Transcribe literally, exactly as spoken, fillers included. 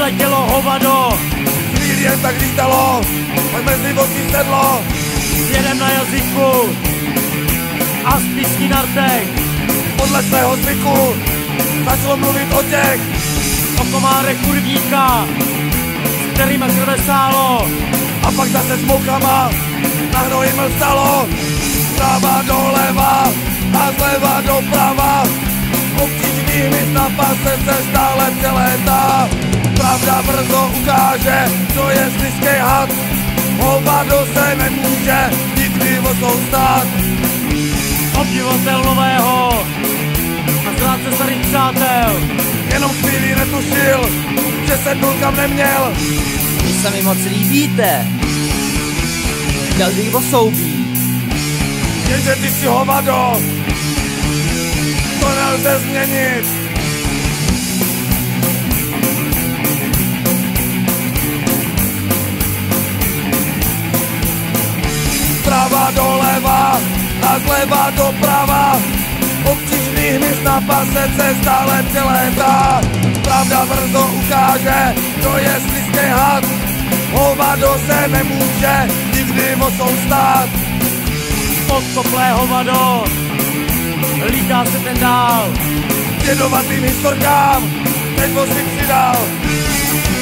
přiletělo hovado. Chvíli jen tak lítalo, pak mezi vozy sedlo. S jedem na jazyku a z písní na rtech. Podle svého zvyku začalo mluvit o těch, o komárech kurvíka, s kterýma krve sálo. A pak zase s moukama na hnoji mlstalo. Zprava doleva a zleva doprava. Obtížný hmyz na pase se stále přelétá. Pravda brzo ukáže, co je slizkej had. Hovado se nemůže nikdy vosou stát. Obdivatel nového a zrádce starých přátel. Jenom chvíli netušil, že se dnul kam neměl. Vy se mi moc líbíte. Chtěl bych vosou být. Jenže ty si hovado, to nelze změnit. Zprava doleva a zleva doprava. Obtížný hmyz na pase se stále přelétá. Pravda brzo ukáže, to je slizkej had. Hovado se nemůže nikdy vosou stát. Podkoplé hovado, lítá se ten dál. Jedovatým historkám teď vosy přidal.